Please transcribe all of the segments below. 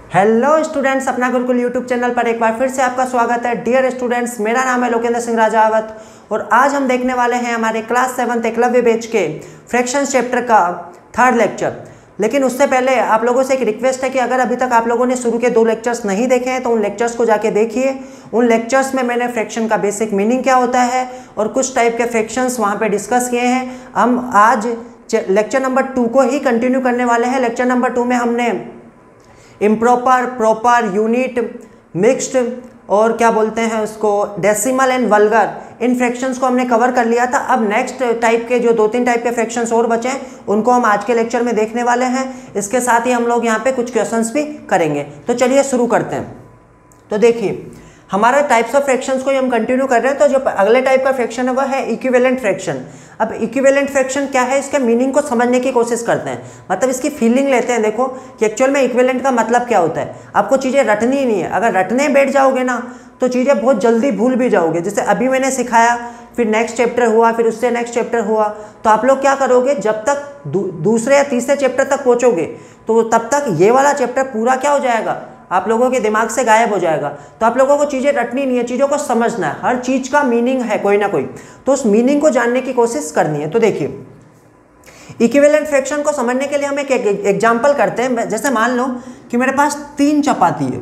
Hello students, अपना Gurukul YouTube channel पर एक बार फिर से आपका स्वागत है। डियर स्टूडेंट्स, मेरा नाम है लोकेंद्र सिंह राजावत और आज हम देखने वाले हैं हमारे क्लास 7 एकलव्य बैच के फ्रैक्शंस चैप्टर का थर्ड लेक्चर। लेकिन उससे पहले आप लोगों से एक रिक्वेस्ट है कि अगर अभी तक आप लोगों ने शुरू के 2 लेक्चर्स नहीं देखे हैं तो उन लेक्चर्स को जाके देखिए। उन लेक्चर्स में मैंने फ्रैक्शन का बेसिक मीनिंग क्या होता है और कुछ टाइप के फ्रैक्शंस वहाँ पे डिस्कस किए हैं। हम आज लेक्चर नंबर 2 को ही कंटिन्यू करने वाले हैं। लेक्चर नंबर 2 में हमने इम्प्रॉपर, प्रॉपर, यूनिट, मिक्स्ड और क्या बोलते हैं उसको, डेसिमल एंड वल्गर, इन फ्रैक्शंस को हमने कवर कर लिया था। अब नेक्स्ट टाइप के जो 2-3 टाइप के फ्रैक्शंस और बचे हैं उनको हम आज के लेक्चर में देखने वाले हैं। इसके साथ ही हम लोग यहाँ पे कुछ क्वेश्चंस भी करेंगे। तो चलिए शुरू करते हैं। तो देखिए, हमारा टाइप्स ऑफ फ्रैक्शंस को ही हम कंटिन्यू कर रहे हैं। तो जो अगले टाइप का फ्रैक्शन है वह है इक्विवेलेंट फ्रैक्शन। अब इक्विवेलेंट फ्रैक्शन क्या है, इसके मीनिंग को समझने की कोशिश करते हैं, मतलब इसकी फीलिंग लेते हैं। देखो कि एक्चुअल में इक्विवेलेंट का मतलब क्या होता है। आपको चीज़ें रटनी ही नहीं है। अगर रटने बैठ जाओगे ना तो चीज़ें बहुत जल्दी भूल भी जाओगे। जैसे अभी मैंने सिखाया, फिर नेक्स्ट चैप्टर हुआ, फिर उससे नेक्स्ट चैप्टर हुआ, तो आप लोग क्या करोगे, जब तक दूसरे या तीसरे चैप्टर तक पहुँचोगे तो तब तक ये वाला चैप्टर पूरा क्या हो जाएगा, आप लोगों के दिमाग से गायब हो जाएगा। तो आप लोगों को चीज़ें रटनी नहीं है, चीज़ों को समझना है। हर चीज़ का मीनिंग है कोई ना कोई, तो उस मीनिंग को जानने की कोशिश करनी है। तो देखिए, इक्विवेलेंट फ्रैक्शन को समझने के लिए हम एक एग्जांपल करते हैं। जैसे मान लो कि मेरे पास 3 चपाती है,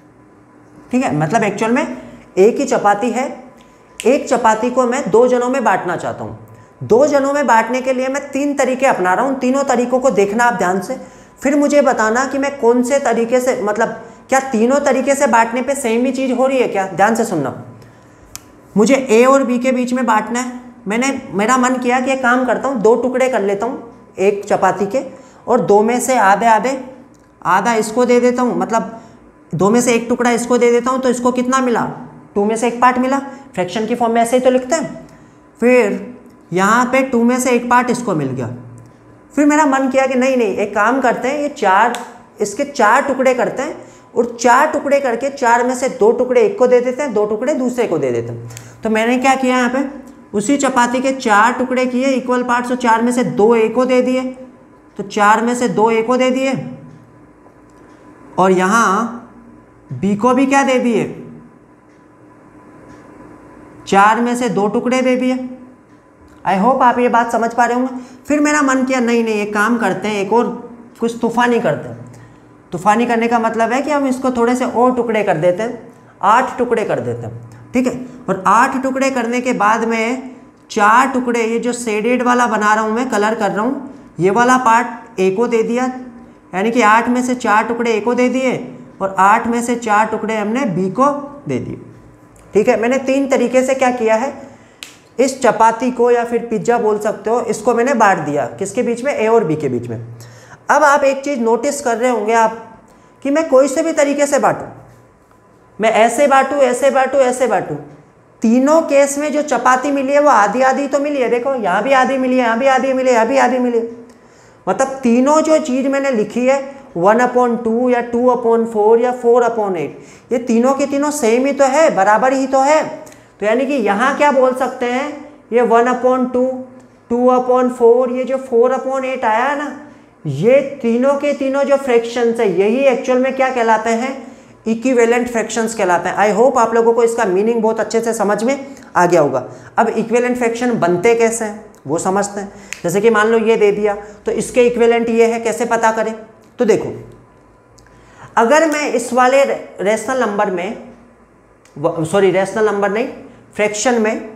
ठीक है, मतलब एक्चुअल में एक ही चपाती है। एक चपाती को मैं 2 जनों में बांटना चाहता हूँ। 2 जनों में बांटने के लिए मैं 3 तरीके अपना रहा हूँ। तीनों तरीकों को देखना आप ध्यान से, फिर मुझे बताना कि मैं कौन से तरीके से, मतलब क्या तीनों तरीके से बांटने पे सेम ही चीज़ हो रही है क्या। ध्यान से सुनना। मुझे ए और बी के बीच में बांटना है। मेरा मन किया कि एक काम करता हूँ, 2 टुकड़े कर लेता हूँ एक चपाती के और 2 में से आधा इसको दे देता हूँ, मतलब 2 में से 1 टुकड़ा इसको दे देता हूँ। तो इसको कितना मिला, 2 में से 1 पार्ट मिला। फ्रैक्शन की फॉर्म में ऐसे ही तो लिखते हैं। फिर यहाँ पे 2 में से 1 पार्ट इसको मिल गया। फिर मेरा मन किया कि नहीं एक काम करते हैं, इसके 4 टुकड़े करते हैं और 4 टुकड़े करके 4 में से 2 टुकड़े एक को दे देते हैं, 2 टुकड़े दूसरे को दे देते हैं। तो मैंने क्या किया, यहाँ पे उसी चपाती के 4 टुकड़े किए इक्वल पार्ट्स, तो 4 में से 2 ए को दे दिए, तो 4 में से 2 ए को दे दिए और यहाँ बी को भी क्या दे दिए, 4 में से 2 टुकड़े दे दिए। आई होप आप ये बात समझ पा रहे होंगे। फिर मेरा मन किया नहीं एक काम करते हैं, एक और कुछ तूफानी करते हैं। तूफानी करने का मतलब है कि हम इसको थोड़े से और टुकड़े कर देते हैं, 8 टुकड़े कर देते हैं, ठीक है। और 8 टुकड़े करने के बाद में 4 टुकड़े, ये जो शेडेड वाला बना रहा हूँ मैं, कलर कर रहा हूँ, ये वाला पार्ट ए को दे दिया, यानी कि 8 में से 4 टुकड़े ए को दे दिए और 8 में से 4 टुकड़े हमने बी को दे दिए, ठीक है। मैंने 3 तरीके से क्या किया है, इस चपाती को या फिर पिज्ज़ा बोल सकते हो, इसको मैंने बांट दिया किसके बीच में, ए और बी के बीच में। अब आप एक चीज़ नोटिस कर रहे होंगे आप कि मैं कोई से भी तरीके से बांटूं, मैं ऐसे बांटूं, ऐसे बांटूं, ऐसे बांटूं, तीनों केस में जो चपाती मिली है वो आधी आधी तो मिली है। देखो यहाँ भी आधी मिली है, यहाँ भी आधी मिली है, यहाँ भी आधी मिली है। मतलब तीनों जो चीज़ मैंने लिखी है 1/2 या 2/4 या 4/8, ये तीनों की तीनों सेम ही तो है, बराबर ही तो है। तो यानी कि यहाँ क्या बोल सकते हैं, ये 1/2, 2/4, ये जो 4/8 आया है ना, ये तीनों के तीनों जो फ्रैक्शंस है, यही एक्चुअल में क्या कहलाते हैं, इक्विवेलेंट फ्रैक्शंस कहलाते हैं। आई होप आप लोगों को इसका मीनिंग बहुत अच्छे से समझ में आ गया होगा। अब इक्विवेलेंट फ्रैक्शन बनते कैसे हैं वो समझते हैं। जैसे कि मान लो ये दे दिया, तो इसके इक्विवेलेंट ये है, कैसे पता करें। तो देखो, अगर मैं इस वाले रैशनल नंबर में, रैशनल नंबर नहीं, फ्रैक्शन में,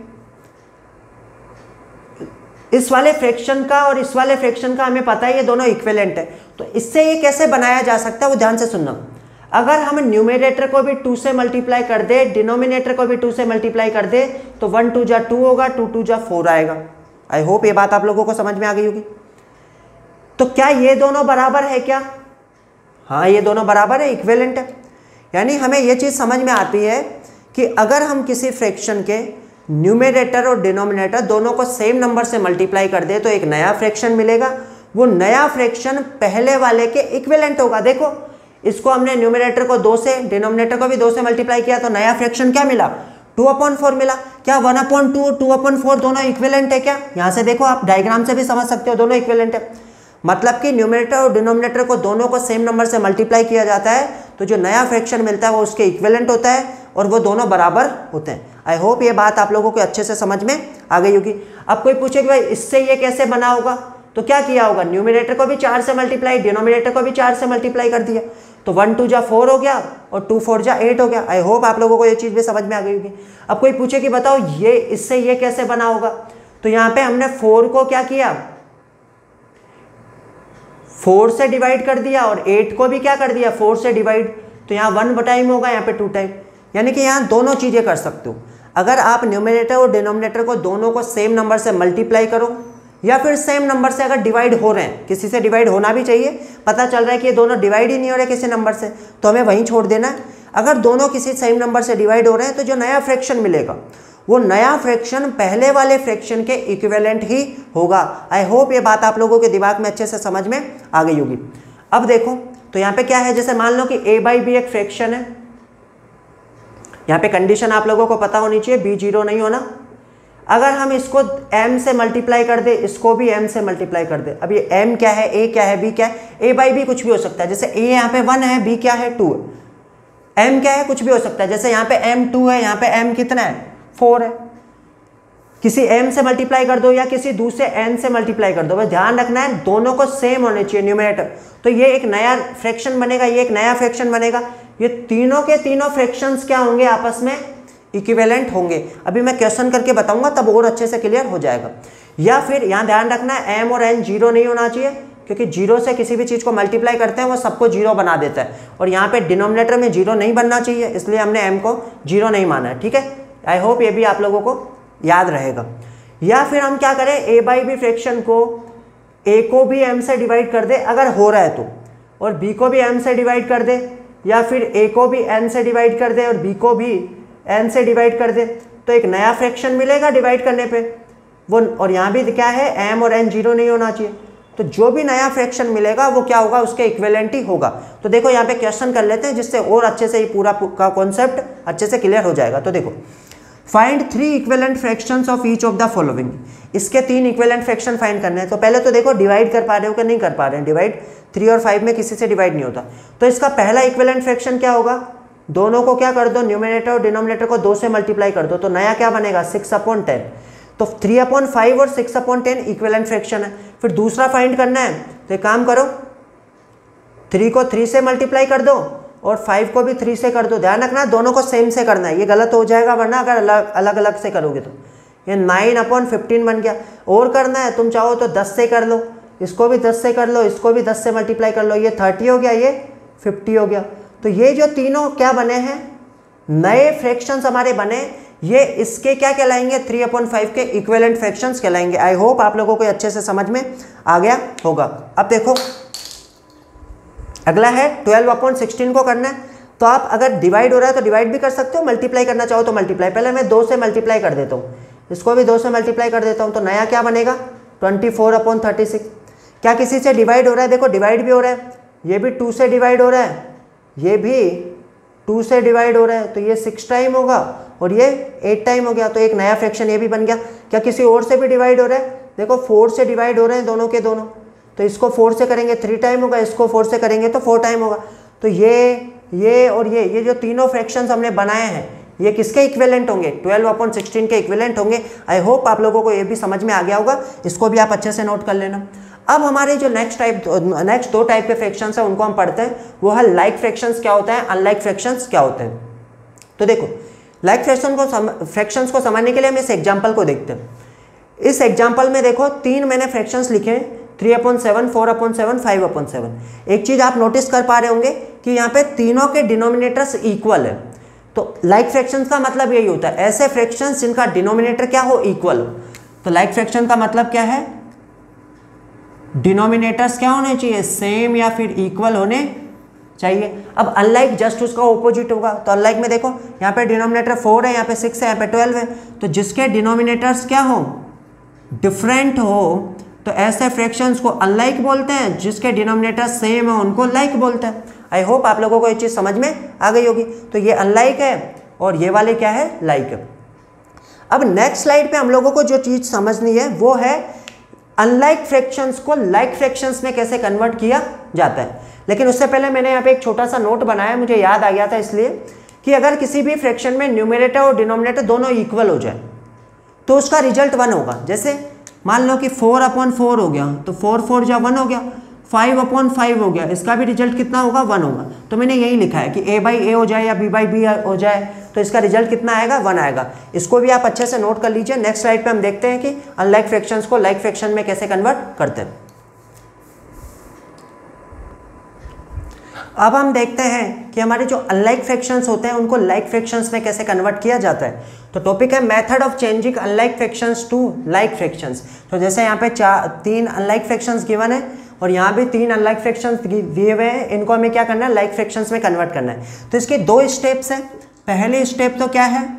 इस वाले फ्रैक्शन का और इस वाले फ्रैक्शन का हमें पता है ये दोनों इक्विवेलेंट है, तो इससे ये कैसे बनाया जा सकता है वो ध्यान से सुनना। अगर हम न्यूमरेटर को भी 2 से मल्टीप्लाई कर दे, डिनोमिनेटर को भी 2 से मल्टीप्लाई कर दे, तो 1 2 जा 2 होगा, 2 2 जा 4 आएगा। आई होप ये बात आप लोगों को समझ में आ गई होगी। तो क्या ये दोनों बराबर है क्या, हाँ ये दोनों बराबर है, इक्विवेलेंट है। यानी हमें ये चीज़ समझ में आती है कि अगर हम किसी फ्रैक्शन के न्यूमरेटर और डिनोमिनेटर दोनों को सेम नंबर से मल्टीप्लाई कर दे तो एक नया फ्रैक्शन मिलेगा। वो नया फ्रैक्शन पहले वाले के इक्विवेलेंट होगा। देखो, इसको हमने न्यूमरेटर को 2 से, डिनोमिनेटर को भी 2 से मल्टीप्लाई किया तो नया फ्रैक्शन क्या मिला, 2/4 मिला। क्या 1/2 और 2/4 दोनों इक्विवेलेंट है क्या, यहाँ से देखो, आप डायग्राम से भी समझ सकते हो, दोनों इक्विवेलेंट है। मतलब कि न्यूमरेटर और डिनोमिनेटर को दोनों को सेम नंबर से मल्टीप्लाई किया जाता है तो जो नया फ्रैक्शन मिलता है वो उसके इक्विवेलेंट होता है और वो दोनों बराबर होते हैं। आई होप ये बात आप लोगों को अच्छे से समझ में आ गई होगी। अब कोई पूछे कि भाई इससे ये कैसे बना होगा, तो क्या किया होगा, न्यूमरेटर को भी 4 से मल्टीप्लाई, डिनोमिनेटर को भी 4 से मल्टीप्लाई कर दिया, तो 1 2 जा 4 हो गया और 2 4 जा 8 हो गया। आई होप आप लोगों को ये चीज़ भी समझ में आ गई होगी। अब कोई पूछे कि बताओ ये इससे ये कैसे बना होगा, तो यहाँ पे हमने 4 को क्या किया, 4 से डिवाइड कर दिया और 8 को भी क्या कर दिया, 4 से डिवाइड, तो यहाँ 1 टाइम होगा, यहाँ पे 2 टाइम, यानी कि यहाँ दोनों चीज़ें कर सकते हो। अगर आप न्यूमरेटर और डिनोमिनेटर को दोनों को सेम नंबर से मल्टीप्लाई करो या फिर सेम नंबर से अगर डिवाइड हो रहे हैं, किसी से डिवाइड होना भी चाहिए, पता चल रहा है कि ये दोनों डिवाइड ही नहीं हो रहे किसी नंबर से, तो हमें वहीं छोड़ देना है। अगर दोनों किसी सेम नंबर से डिवाइड हो रहे हैं तो जो नया फ्रैक्शन मिलेगा वो नया फ्रैक्शन पहले वाले फ्रैक्शन के इक्विवेलेंट ही होगा। आई होप ये बात आप लोगों के दिमाग में अच्छे से समझ में आ गई होगी। अब देखो तो यहाँ पे क्या है, जैसे मान लो कि a/b एक फ्रैक्शन है, यहाँ पे कंडीशन आप लोगों को पता होनी चाहिए, b 0 नहीं होना। अगर हम इसको m से मल्टीप्लाई कर दे, इसको भी m से मल्टीप्लाई कर दे, अब ये m क्या है, a क्या है, b क्या है, a/b कुछ भी हो सकता है, जैसे a यहाँ पे 1 है, b क्या है 2 है, m क्या है कुछ भी हो सकता है, जैसे यहाँ पे m 2 है, यहाँ पे m कितना है 4 है, किसी m से मल्टीप्लाई कर दो या किसी दूसरे n से मल्टीप्लाई कर दो, बस ध्यान रखना है दोनों को सेम होने चाहिए न्यूमरेटर, तो ये एक नया फ्रैक्शन बनेगा, ये एक नया फ्रैक्शन बनेगा, ये तीनों के तीनों फ्रैक्शंस क्या होंगे, आपस में इक्विवेलेंट होंगे। अभी मैं क्वेश्चन करके बताऊंगा तब और अच्छे से क्लियर हो जाएगा। या फिर यहाँ ध्यान रखना है m और n 0 नहीं होना चाहिए, क्योंकि 0 से किसी भी चीज़ को मल्टीप्लाई करते हैं वो सबको 0 बना देता है, और यहाँ पे डिनोमिनेटर में 0 नहीं बनना चाहिए, इसलिए हमने m को 0 नहीं माना है। ठीक है, आई होप ये भी आप लोगों को याद रहेगा। या फिर हम क्या करें, a/b फ्रैक्शन को a को भी m से डिवाइड कर दे अगर हो रहा है तो, और b को भी m से डिवाइड कर दे, या फिर a को भी n से डिवाइड कर दे और b को भी n से डिवाइड कर दे, तो एक नया फ्रैक्शन मिलेगा डिवाइड करने पे वो, और यहाँ भी क्या है m और n 0 नहीं होना चाहिए, तो जो भी नया फ्रैक्शन मिलेगा वो क्या होगा, उसके इक्विवेलेंट ही होगा। तो देखो यहाँ पे क्वेश्चन कर लेते हैं जिससे और अच्छे से ये पूरा का कॉन्सेप्ट अच्छे से क्लियर हो जाएगा। तो देखो, find 3 equivalent fractions of each of the following, इसके 3 इक्विवेलेंट फ्रैक्शन फाइंड करने हैं। तो पहले तो देखो डिवाइड कर पा रहे हो कि नहीं कर पा रहे हैं, डिवाइड 3 और 5 में किसी से डिवाइड नहीं होता, तो इसका पहला इक्विवेलेंट फ्रैक्शन क्या होगा, दोनों को क्या कर दो, न्यूमरेटर और डिनोमिनेटर को 2 से मल्टीप्लाई कर दो, तो नया क्या बनेगा 6/10, तो 3/5 और 6/10 इक्विवेलेंट फ्रैक्शन है। फिर दूसरा फाइंड करना है, तो एक काम करो 3 को 3 से मल्टीप्लाई कर दो और 5 को भी 3 से कर दो, ध्यान रखना दोनों को सेम से करना है, ये गलत हो जाएगा वरना अगर अलग अलग से करोगे तो। ये 9/15 बन गया, और करना है तुम चाहो तो 10 से कर लो, इसको भी 10 से कर लो, इसको भी 10 से मल्टीप्लाई कर लो, ये 30 हो गया, ये 50 हो गया। तो ये जो तीनों क्या बने हैं, नए फ्रैक्शंस हमारे बने, ये इसके क्या कहलाएंगे, 3/5 के इक्विवेलेंट फ्रैक्शंस कहलाएंगे। आई होप आप लोगों को अच्छे से समझ में आ गया होगा। अब देखो अगला है 12/16 को करना है, तो आप अगर डिवाइड हो रहा है तो डिवाइड भी कर सकते हो, मल्टीप्लाई करना चाहो तो मल्टीप्लाई, पहले मैं 2 से मल्टीप्लाई कर देता हूँ, इसको भी 2 से मल्टीप्लाई कर देता हूँ, तो नया क्या बनेगा 24/36। क्या किसी से डिवाइड हो रहा है, देखो डिवाइड भी हो रहा है, ये भी 2 से डिवाइड हो रहा है, ये भी 2 से डिवाइड हो रहा है, तो ये 6 टाइम होगा और ये 8 टाइम हो गया, तो एक नया फ्रैक्शन ये भी बन गया। क्या किसी और से भी डिवाइड हो रहा है, देखो 4 से डिवाइड हो रहे हैं दोनों के दोनों, तो इसको 4 से करेंगे 3 टाइम होगा, इसको 4 से करेंगे तो 4 टाइम होगा। तो ये और ये जो तीनों फ्रैक्शंस हमने बनाए हैं ये किसके इक्विवेलेंट होंगे, 12/16 के इक्विवेलेंट होंगे। आई होप आप लोगों को ये भी समझ में आ गया होगा, इसको भी आप अच्छे से नोट कर लेना। अब हमारे जो नेक्स्ट 2 टाइप के फ्रैक्शंस हैं उनको हम पढ़ते हैं, वो है लाइक फ्रैक्शंस क्या होता है, अनलाइक फ्रैक्शंस क्या होते हैं। तो देखो लाइक फ्रैक्शंस को समझने के लिए हम इस एग्जाम्पल को देखते हैं। इस एग्जाम्पल में देखो 3 मैंने फ्रैक्शंस लिखे हैं, 3/7, 4/7, 5/7। एक चीज़ आप नोटिस कर पा रहे होंगे कि यहाँ पे तीनों के डिनोमिनेटर्स इक्वल है, तो लाइक फ्रैक्शंस का मतलब यही होता है, ऐसे फ्रैक्शंस जिनका डिनोमिनेटर क्या हो, इक्वल हो। तो लाइक फ्रैक्शन का मतलब क्या है, डिनोमिनेटर्स क्या होने चाहिए, सेम या फिर इक्वल होने चाहिए। अब अनलाइक जस्ट उसका ऑपोजिट होगा, तो अनलाइक में देखो यहाँ पे डिनोमिनेटर 4 है, यहाँ पे 6 है, यहाँ पे 12 है, तो जिसके डिनोमिनेटर्स क्या हो, डिफरेंट हो, तो ऐसे फ्रैक्शंस को अनलाइक बोलते हैं, जिसके डिनोमिनेटर सेम है उनको लाइक बोलते हैं। आई होप आप लोगों को ये चीज़ समझ में आ गई होगी। तो ये अनलाइक है और ये वाले क्या है, लाइक है। अब नेक्स्ट स्लाइड पे हम लोगों को जो चीज़ समझनी है वो है अनलाइक फ्रैक्शंस को लाइक फ्रैक्शंस में कैसे कन्वर्ट किया जाता है। लेकिन उससे पहले मैंने यहाँ पे एक छोटा सा नोट बनाया, मुझे याद आ गया था इसलिए, कि अगर किसी भी फ्रैक्शन में न्यूमरेटर और डिनोमिनेटर दोनों इक्वल हो जाए तो उसका रिजल्ट 1 होगा। जैसे मान लो कि 4/4 हो गया, तो 4 जा 1 हो गया, 5/5 हो गया, इसका भी रिजल्ट कितना होगा? 1 होगा। तो मैंने यही लिखा है कि a/a हो जाए या b/b हो जाए तो इसका रिजल्ट कितना आएगा? 1 आएगा। इसको भी आप अच्छे से नोट कर लीजिए। नेक्स्ट स्लाइड पे हम देखते हैं कि अनलाइक फ्रैक्शंस को लाइक फ्रैक्शन में कैसे कन्वर्ट करते हैं। अब हम देखते हैं कि हमारे जो अनलाइक फ्रैक्शंस होते हैं उनको लाइक फ्रैक्शंस में कैसे कन्वर्ट किया जाता है। तो टॉपिक है method of changing unlike fractions to like fractions. तो जैसे यहाँ पे 3 अनलाइक फ्रैक्शंस गिवन है और यहाँ भी 3 अनलाइक फ्रैक्शंस दिए हुए हैं, इनको हमें क्या करना है? लाइक फ्रैक्शंस में कन्वर्ट करना है। तो इसके 2 स्टेप्स हैं। पहले स्टेप तो क्या है?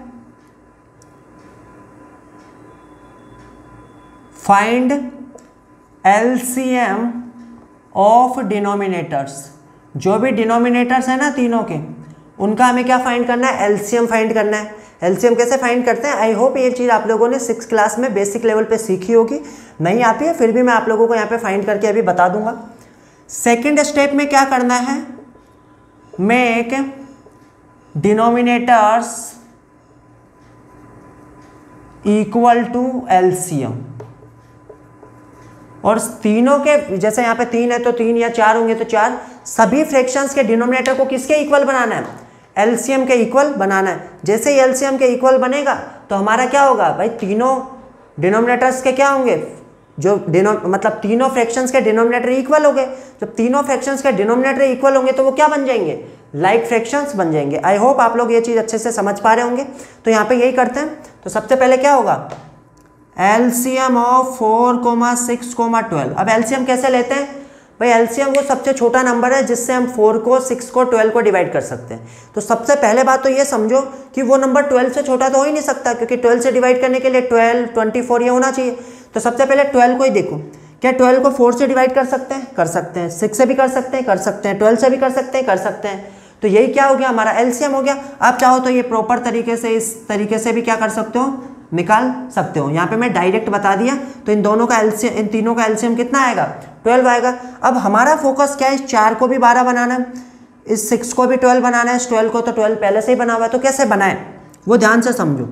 Find LCM of denominators. जो भी डिनोमिनेटर्स है ना तीनों के, उनका हमें क्या फाइंड करना है? एलसीएम फाइंड करना है। एलसीएम कैसे फाइंड करते हैं? आई होप ये चीज़ आप लोगों ने 6th क्लास में बेसिक लेवल पे सीखी होगी। नहीं आती है फिर भी मैं आप लोगों को यहाँ पे फाइंड करके अभी बता दूंगा। सेकंड स्टेप में क्या करना है? Make denominators equal to LCM. और तीनों के, जैसे यहाँ पे 3 है तो 3 या 4 होंगे तो 4, सभी फ्रैक्शंस के डिनोमिनेटर को किसके इक्वल बनाना है? एलसीएम के इक्वल बनाना है। जैसे ही एलसीएम के इक्वल बनेगा तो हमारा क्या होगा भाई? तीनों डिनोमिनेटर्स के क्या होंगे? जो मतलब तीनों फ्रैक्शंस के डिनोमिनेटर इक्वल हो गए। जब तीनों फ्रैक्शंस के डिनोमिनेटर इक्वल होंगे तो वो क्या बन जाएंगे? लाइक फ्रैक्शंस बन जाएंगे। आई होप आप लोग ये चीज़ अच्छे से समझ पा रहे होंगे। तो यहाँ पे यही करते हैं। तो सबसे पहले क्या होगा? LCM of 4, 6, 12। अब एलसीएम कैसे लेते हैं भाई? एलसीएम वो सबसे छोटा नंबर है जिससे हम 4 को, 6 को, 12 को डिवाइड कर सकते हैं। तो सबसे पहले बात तो ये समझो कि वो नंबर 12 से छोटा तो हो ही नहीं सकता, क्योंकि 12 से डिवाइड करने के लिए 12, 24 ये होना चाहिए। तो सबसे पहले 12 को ही देखो। क्या 12 को 4 से डिवाइड कर सकते हैं? कर सकते हैं। 6 से भी कर सकते हैं? कर सकते हैं। 12 से भी कर सकते हैं? कर सकते हैं। तो यही क्या हो गया? हमारा एलसीएम हो गया। आप चाहो तो ये प्रॉपर तरीके से, इस तरीके से भी क्या कर सकते हो? निकाल सकते हो। यहाँ पे मैं डायरेक्ट बता दिया। तो इन दोनों का एलसीएम, इन तीनों का एलसीएम कितना आएगा? 12 आएगा। अब हमारा फोकस क्या है? इस 4 को भी 12 बनाना है, इस 6 को भी 12 बनाना है, इस 12 को तो 12 पहले से ही बना हुआ है। तो कैसे बनाए वो ध्यान से समझो।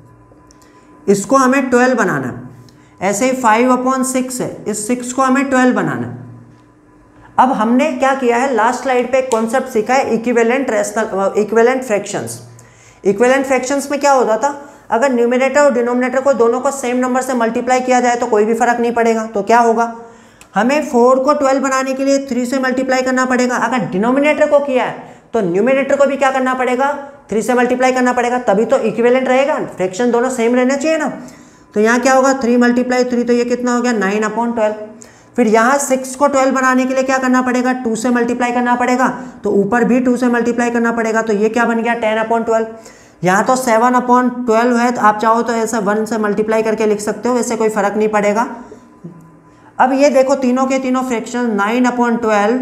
इसको हमें 12 बनाना है। ऐसे ही 5/6 है, इस 6 को हमें 12 बनाना है। अब हमने क्या किया है? लास्ट स्लाइड पे एक कॉन्सेप्ट सीखा है, इक्विवेलेंट फ्रैक्शंस। इक्विवेलेंट फ्रैक्शंस में क्या होता था? अगर न्यूमरेटर और डिनोमिनेटर को दोनों को सेम नंबर से मल्टीप्लाई किया जाए तो कोई भी फर्क नहीं पड़ेगा। तो क्या होगा? हमें 4 को 12 बनाने के लिए 3 से मल्टीप्लाई करना पड़ेगा। अगर डिनोमिनेटर को किया है तो न्यूमरेटर को भी क्या करना पड़ेगा? 3 से मल्टीप्लाई करना पड़ेगा, तभी तो इक्विवेलेंट रहेगा। फ्रैक्शन दोनों सेम रहना चाहिए ना। तो यहाँ क्या होगा? 3 × 3, तो ये कितना हो गया? 9/12। फिर यहाँ 6 को 12 बनाने के लिए क्या करना पड़ेगा? 2 से मल्टीप्लाई करना पड़ेगा, तो ऊपर भी 2 से मल्टीप्लाई करना पड़ेगा। तो ये क्या बन गया? 10/12। यहाँ तो 7/12 है, तो आप चाहो तो ऐसा 1 से मल्टीप्लाई करके लिख सकते हो, वैसे कोई फर्क नहीं पड़ेगा। अब ये देखो तीनों के तीनों फ्रैक्शन 9/12,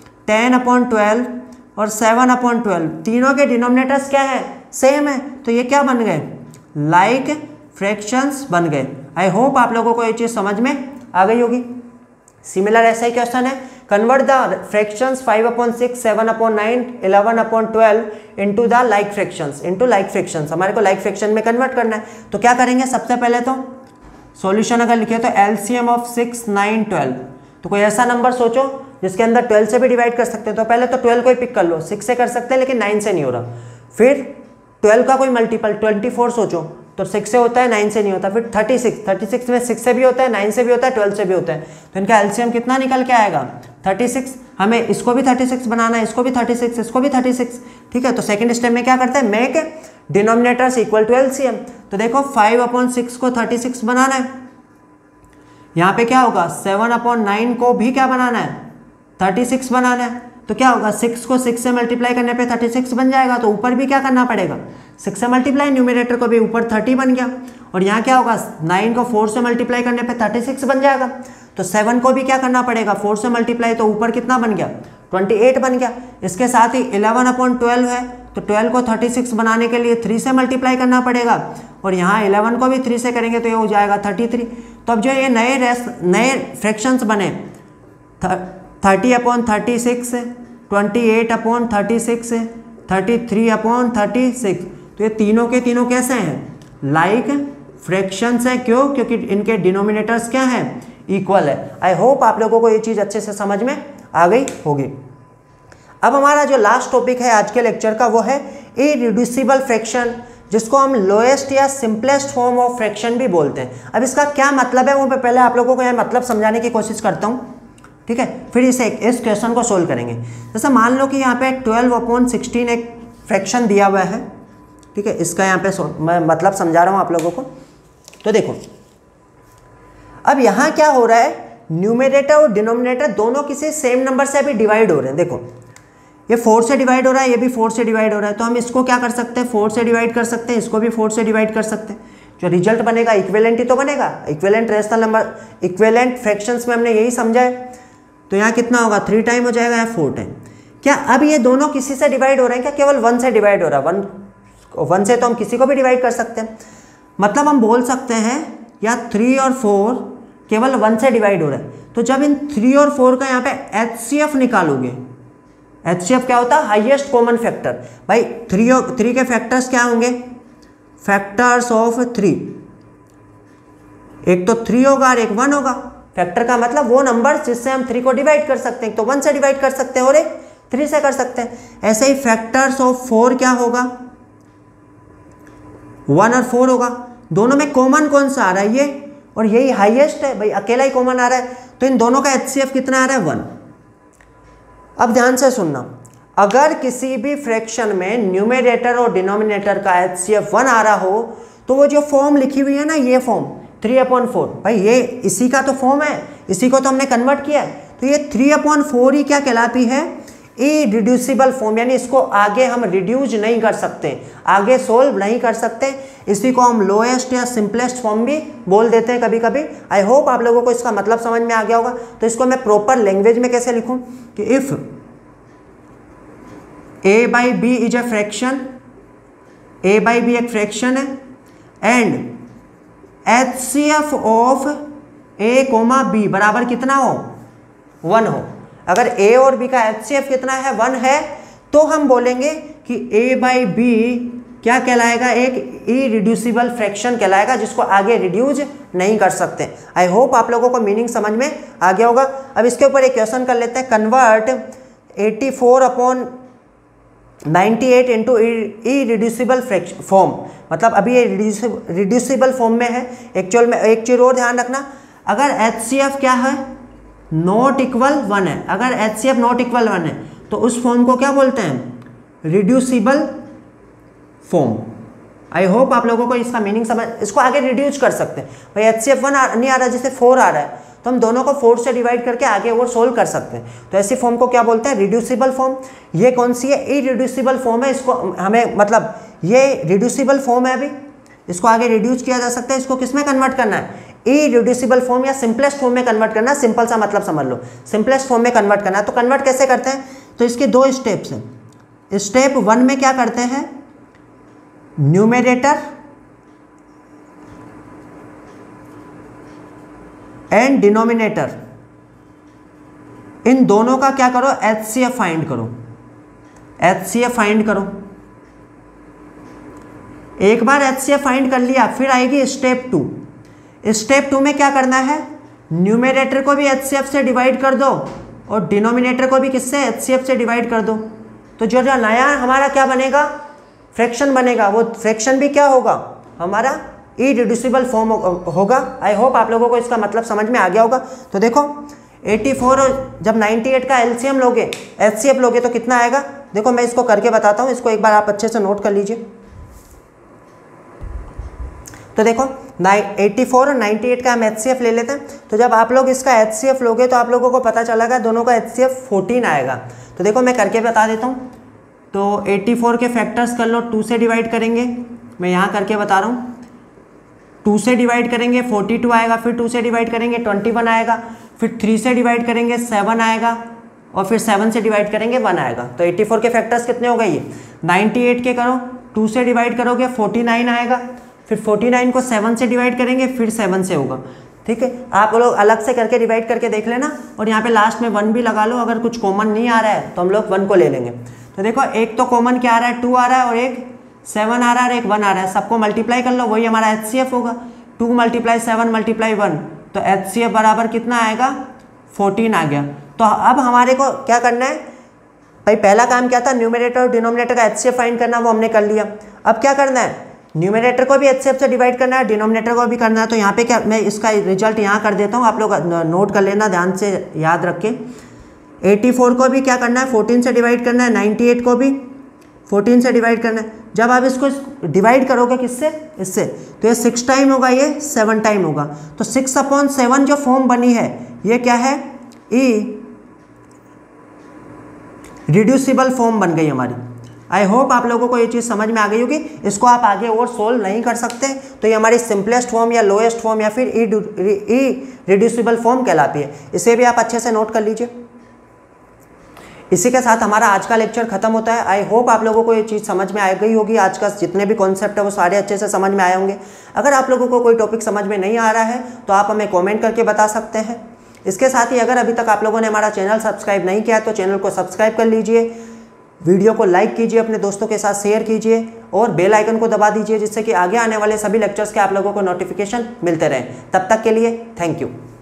10/12 और 7/12, तीनों के डिनोमिनेटर्स क्या है? सेम है। तो ये क्या बन गए? लाइक फ्रैक्शंस बन गए। आई होप आप लोगों को ये चीज़ समझ में आ गई होगी। सिमिलर ऐसा ही क्वेश्चन है, convert the fractions 5/6, 7/9, 11/12 into the like fractions, into like fractions. हमारे को लाइक फ्रैक्शन में कन्वर्ट करना है। तो क्या करेंगे? सबसे पहले तो सॉल्यूशन अगर लिखे तो एलसीएम ऑफ 6, 9, 12। तो कोई ऐसा नंबर सोचो जिसके अंदर 12 से भी डिवाइड कर सकते हैं। तो पहले तो 12 को ही पिक कर लो, 6 से कर सकते हैं लेकिन 9 से नहीं हो रहा। फिर 12 का कोई मल्टीपल 24 सोचो, तो 6 से होता है, 9 से नहीं होता। फिर 36 में 6 से भी होता है, 9 से भी होता है, 12 से भी होता है। तो इनका एलसीएम कितना निकल के आएगा? 36। हमें इसको भी 36 बनाना है, इसको भी 36, इसको भी 36। ठीक है, तो सेकंड स्टेप में क्या करते हैं? Make denominators equal to LCM. तो देखो 5/6 को 36 बनाना है। यहाँ पे क्या होगा? 7/9 को भी क्या बनाना है? 36 बनाना है। तो क्या होगा? 6 को 6 से मल्टीप्लाई करने पे 36 बन जाएगा। तो ऊपर भी क्या करना पड़ेगा? 6 से मल्टीप्लाई, न्यूमरेटर को भी ऊपर 30 बन गया। और यहाँ क्या होगा? 9 को 4 से मल्टीप्लाई करने पे 36 बन जाएगा। तो 7 को भी क्या करना पड़ेगा? 4 से मल्टीप्लाई, तो ऊपर कितना बन गया? 28 बन गया। इसके साथ ही 11/12 है, तो 12 को 36 बनाने के लिए 3 से मल्टीप्लाई करना पड़ेगा। और यहाँ 11 को भी 3 से करेंगे तो ये हो जाएगा 33। तो अब जो ये नए फ्रैक्शंस बने 30/36, 28/36, 33/36। तो ये तीनों के तीनों कैसे हैं? लाइक फ्रैक्शंस हैं। क्यों? क्योंकि इनके डिनोमिनेटर्स क्या हैं? इक्वल है। आई होप आप लोगों को ये चीज़ अच्छे से समझ में आ गई होगी। अब हमारा जो लास्ट टॉपिक है आज के लेक्चर का वो है इरिड्यूसिबल फ्रैक्शन, जिसको हम लोएस्ट या सिंपलेस्ट फॉर्म ऑफ फ्रैक्शन भी बोलते हैं। अब इसका क्या मतलब है वो मैं पहले आप लोगों को यह मतलब समझाने की कोशिश करता हूँ, ठीक है, फिर इस क्वेश्चन को सोल्व करेंगे। जैसे मान लो कि यहाँ पे 12/16 एक फ्रैक्शन दिया हुआ है, ठीक है, इसका यहाँ पे मैं मतलब समझा रहा हूँ आप लोगों को। तो देखो अब यहाँ क्या हो रहा है, न्यूमरेटर और डिनोमिनेटर दोनों किसी सेम नंबर से अभी डिवाइड हो रहे हैं। देखो ये 4 से डिवाइड हो रहा है, ये भी 4 से डिवाइड हो रहा है, तो हम इसको क्या कर सकते हैं, 4 से डिवाइड कर सकते हैं, इसको भी 4 से डिवाइड कर सकते हैं। जो रिजल्ट बनेगा इक्विवेलेंट ही तो बनेगा, equivalent rational number, equivalent fractions में हमने यही समझा है। तो यहाँ कितना होगा, 3 टाइम हो जाएगा या 4 टाइम। क्या अब ये दोनों किसी से डिवाइड हो रहे हैं क्या? केवल 1 से डिवाइड हो रहा है। 1 से तो हम किसी को भी डिवाइड कर सकते हैं। मतलब हम बोल सकते हैं या 3 और 4 केवल 1 से डिवाइड हो रहा है। तो जब इन 3 और 4 का यहाँ पे HCF निकालोगे, HCF क्या होता है? Highest common factor. भाई 3 के फैक्टर्स क्या होंगे? फैक्टर्स ऑफ 3, एक तो 3 होगा और एक 1 होगा। फैक्टर का मतलब वो नंबर जिससे हम 3 को डिवाइड कर सकते हैं, तो 1 से डिवाइड कर सकते हैं और एक 3 से कर सकते हैं। ऐसे ही फैक्टर्स ऑफ 4 क्या होगा? 1 और 4 होगा। दोनों में कॉमन कौन सा आ रहा है? ये, और यही हाईएस्ट है भाई, अकेला ही कॉमन आ रहा है। तो इन दोनों का HCF कितना आ रहा है? 1। अब ध्यान से सुनना, अगर किसी भी फ्रैक्शन में न्यूमरेटर और डिनोमिनेटर का HCF 1 आ रहा हो, तो वो जो फॉर्म लिखी हुई है ना, ये फॉर्म 3/4, भाई ये इसी का तो फॉर्म है, इसी को तो हमने कन्वर्ट किया है। तो ये 3/4 ही क्या कहलाती है? इरिड्यूसिबल फॉर्म, यानी इसको आगे हम रिड्यूस नहीं कर सकते, आगे सोल्व नहीं कर सकते। इसी को हम लोएस्ट या सिंपलेस्ट फॉर्म भी बोल देते हैं कभी कभी। आई होप आप लोगों को इसका मतलब समझ में आ गया होगा। तो इसको मैं प्रॉपर लैंग्वेज में कैसे लिखूं कि if a/b is a fraction, a/b एक फ्रैक्शन है, and HCF of a, b बराबर कितना हो? 1 हो। अगर a और b का HCF कितना है? 1 है, तो हम बोलेंगे कि a/b क्या कहलाएगा? एक इरिड्यूसिबल फ्रैक्शन कहलाएगा, जिसको आगे रिड्यूस नहीं कर सकते। आई होप आप लोगों को मीनिंग समझ में आ गया होगा। अब इसके ऊपर एक क्वेश्चन कर लेते हैं, कन्वर्ट 84/98 इंटू इरिड्यूसिबल फॉर्म। मतलब अभी ये रिड्यूसिबल फॉर्म में है। एक्चुअल में एक चीज़ और ध्यान रखना, अगर HCF क्या है? नॉट इक्वल 1 है। अगर HCF नॉट इक्वल 1 है तो उस फॉर्म को क्या बोलते हैं? Reducible form. आई होप आप लोगों को इसका मीनिंग समझ, इसको आगे रिड्यूस कर सकते हैं। भाई HCF 1 नहीं आ रहा, जैसे 4 आ रहा है, तो हम दोनों को 4 से डिवाइड करके आगे और सोल्व कर सकते हैं। तो ऐसी फॉर्म को क्या बोलते हैं? Reducible form. ये कौन सी है? इरिड्यूसिबल फॉर्म है। इसको हमें मतलब ये रिड्यूसिबल फॉर्म है, अभी इसको आगे रिड्यूस किया जा सकता है। इसको किस में कन्वर्ट करना है? इरिड्यूसिबल फॉर्म या सिंपलेस्ट फॉर्म में कन्वर्ट करना है। सिंपल सा मतलब समझ लो, सिंपलेस्ट फॉर्म में कन्वर्ट करना है। तो कन्वर्ट कैसे करते हैं? तो इसके 2 स्टेप्स हैं। स्टेप 1 में क्या करते हैं? न्यूमरेटर एंड डिनोमिनेटर, इन दोनों का क्या करो? HCF फाइंड करो। HCF फाइंड करो। एक बार HCF फाइंड कर लिया, फिर आएगी स्टेप 2। स्टेप 2 में क्या करना है? न्यूमरेटर को भी HCF से डिवाइड कर दो और डिनोमिनेटर को भी किससे? HCF से डिवाइड कर दो। तो जो नया हमारा क्या बनेगा? फ्रैक्शन बनेगा। वो फ्रैक्शन भी क्या होगा? हमारा इरिड्यूसिबल फॉर्म होगा। आई होप आप लोगों को इसका मतलब समझ में आ गया होगा। तो देखो 84 जब 98 का LCM लोगे, HCF लोगे, तो कितना आएगा? देखो मैं इसको करके बताता हूँ, इसको एक बार आप अच्छे से नोट कर लीजिए। तो देखो 84 और 98 का हम HCF ले लेते हैं। तो जब आप लोग इसका HCF लोगे तो आप लोगों को पता चलेगा दोनों का HCF 14 आएगा। तो देखो मैं करके बता देता हूँ। तो 84 के फैक्टर्स कर लो, 2 से डिवाइड करेंगे, मैं यहाँ करके बता रहा हूँ। 2 से डिवाइड करेंगे 42 आएगा, फिर 2 से डिवाइड करेंगे 21 आएगा, फिर 3 से डिवाइड करेंगे 7 आएगा, और फिर 7 से डिवाइड करेंगे 1 आएगा। तो 84 के फैक्टर्स कितने हो गए? ये 98 के करो, 2 से डिवाइड करोगे 49 आएगा, फिर 49 को 7 से डिवाइड करेंगे, फिर 7 से होगा, ठीक है, आप लोग अलग से करके डिवाइड करके देख लेना और यहाँ पे लास्ट में 1 भी लगा लो। अगर कुछ कॉमन नहीं आ रहा है तो हम लोग 1 को ले लेंगे। तो देखो एक तो कॉमन क्या आ रहा है, 2 आ रहा है और एक 7 आ रहा है और एक 1 आ रहा है। सबको मल्टीप्लाई कर लो, वही हमारा HCF होगा। 2 × 7 × 1, तो HCF बराबर कितना आएगा, 14 आ गया। तो अब हमारे को क्या करना है भाई, पहला काम क्या था, न्यूमरेटर और डिनोमिनेटर का HCF फाइंड करना, वो हमने कर लिया। अब क्या करना है, न्यूमरेटर को भी HCF से डिवाइड करना है, डिनोमिनेटर को भी करना है। तो यहाँ पे क्या, मैं इसका रिजल्ट यहाँ कर देता हूँ, आप लोग नोट कर लेना ध्यान से याद रख के। 84 को भी क्या करना है, 14 से डिवाइड करना है, 98 को भी 14 से डिवाइड करना है। जब आप इसको डिवाइड करोगे किससे, इससे, तो ये 6 टाइम होगा, ये 7 टाइम होगा। तो 6/7 जो फॉर्म बनी है ये क्या है, रिड्यूसिबल फॉर्म बन गई हमारी। आई होप आप लोगों को ये चीज़ समझ में आ गई होगी। इसको आप आगे और सोल्व नहीं कर सकते, तो ये हमारी सिंपलेस्ट फॉर्म या लोएस्ट फॉर्म या फिर रिड्यूसिबल फॉर्म कहलाती है। इसे भी आप अच्छे से नोट कर लीजिए। इसी के साथ हमारा आज का लेक्चर खत्म होता है। आई होप आप लोगों को ये चीज़ समझ में आ गई होगी। आज का जितने भी कॉन्सेप्ट है वो सारे अच्छे से समझ में आए होंगे। अगर आप लोगों को कोई टॉपिक समझ में नहीं आ रहा है तो आप हमें कमेंट करके बता सकते हैं। इसके साथ ही अगर अभी तक आप लोगों ने हमारा चैनल सब्सक्राइब नहीं किया तो चैनल को सब्सक्राइब कर लीजिए, वीडियो को लाइक कीजिए, अपने दोस्तों के साथ शेयर कीजिए और बेल आइकन को दबा दीजिए, जिससे कि आगे आने वाले सभी लेक्चर्स के आप लोगों को नोटिफिकेशन मिलते रहें। तब तक के लिए थैंक यू।